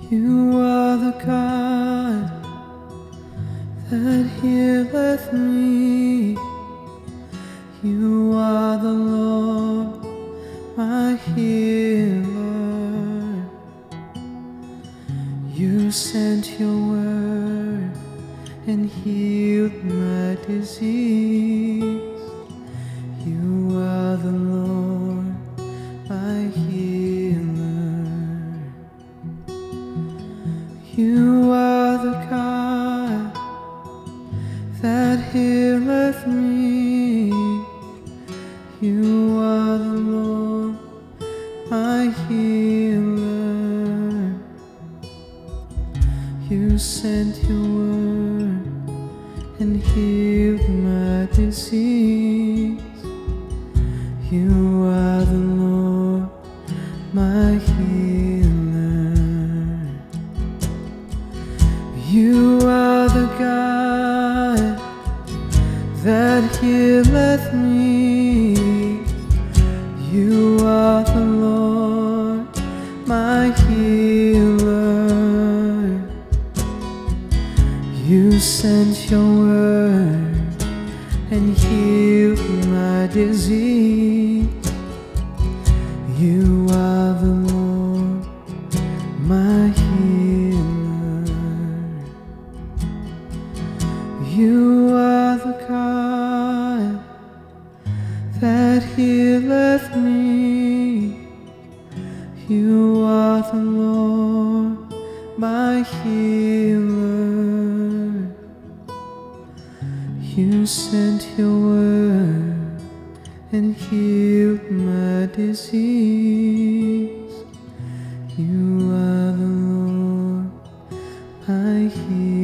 You are the God that healeth me. You are the Lord, my healer. You sent your word and healed my disease. You are the Lord, my healer. You are the God that healeth me. You are the Lord, my healer. You sent your word and healed my disease. You are the Lord, my healer. You are the God that healeth me. You are the Lord, my healer. You sent your word and healed my disease. You are the Lord, my healer. You are the God that healeth me. You are the Lord, my healer. You sent your word and healed my disease. You are the Lord, my healer.